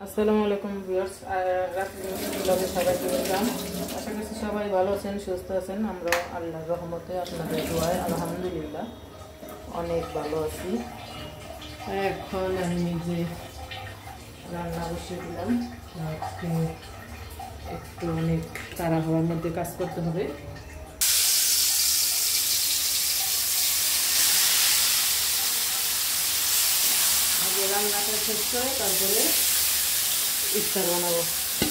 আসসালামু আলাইকুম ভিউয়ার্স, রাত্রি সবাইকে ওয়েলকাম। আশা করছি সবাই ভালো আছেন, সুস্থ আছেন। আমরা আল্লাহর রহমতে আপনাদের দোয়ায় আলহামদুলিল্লাহ অনেক ভালো আছি। এখন আমি নিজে রান্না বসিয়ে দিলাম। আজকে একটু অনেক তাড়াহুড়োর মধ্যে কাজ করতে হবে। আগে রান্নাটা শেষ করে তারপরে ইফতার বানাবো।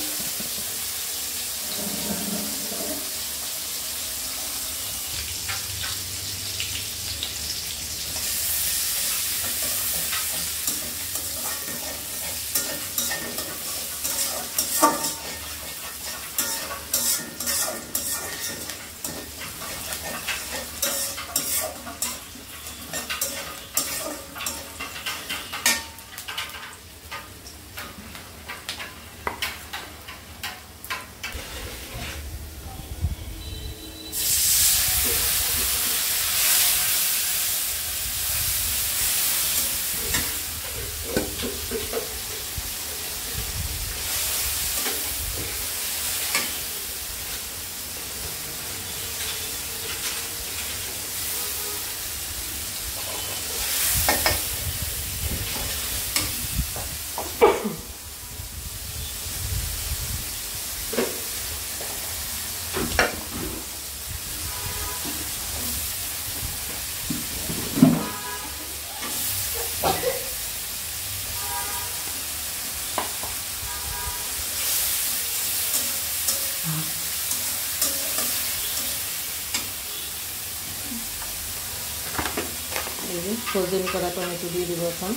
ফ্রোজেন করা টমেটো দিয়ে দেবো এখন।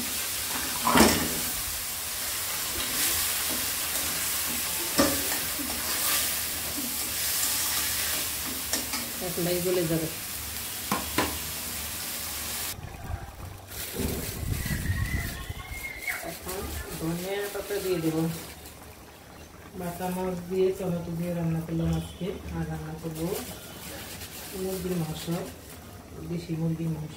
একলাই গলে যাবে। এখন ধনিয়া পাতা দিয়ে দেবো। বাটা মাছ দিয়ে টমেটো দিয়ে রান্না করলাম আজকে। আর রান্না করবো মুরগির মাংস, দেশি মুরগির মাংস।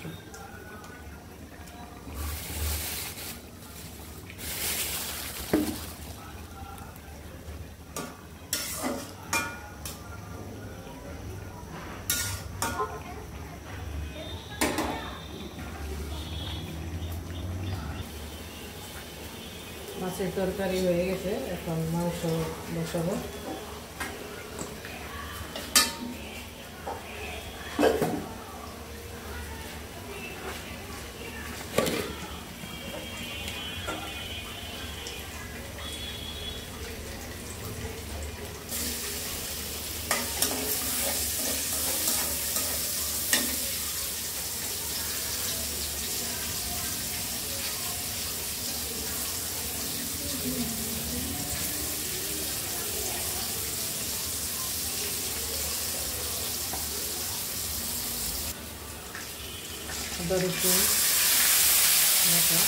মাছের তরকারি হয়ে গেছে, এখন মাংস বসাবো। আদা রসুন বাটা,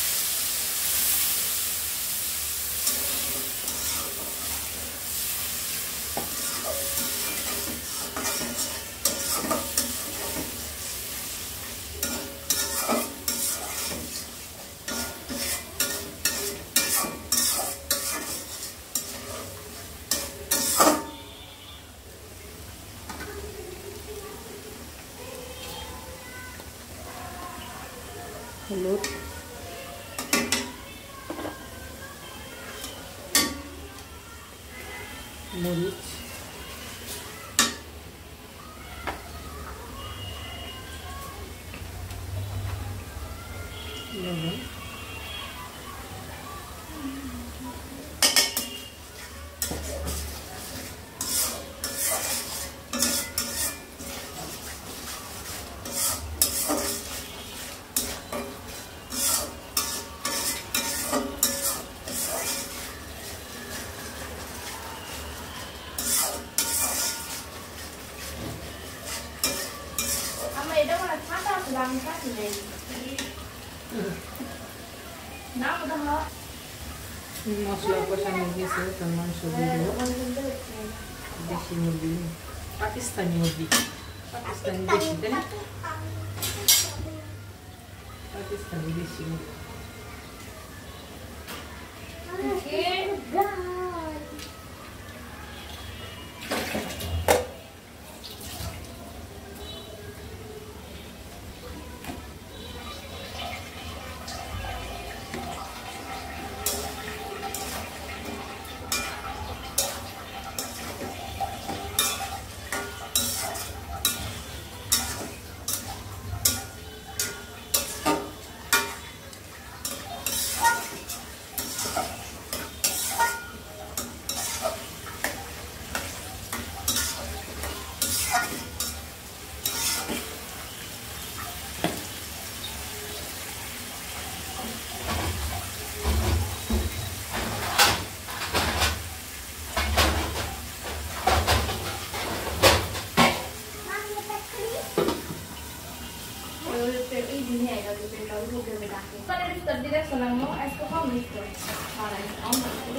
হলুদ, মরিচ, লবণ, মশলা কষানো গেছে, তার মাংস দিয়ে দেবো। দেশি মুরগি, পাকিস্তানি মুরগি, পাকিস্তানি দেশি, তাই না? পাকিস্তানি দেশি মুরগি।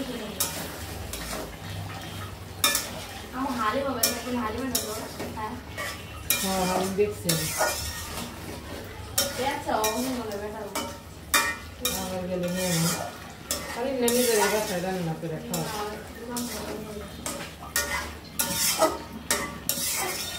हाँ हम देखते हैं अरे नैनी करेगा फायदा नहीं ना पे रखा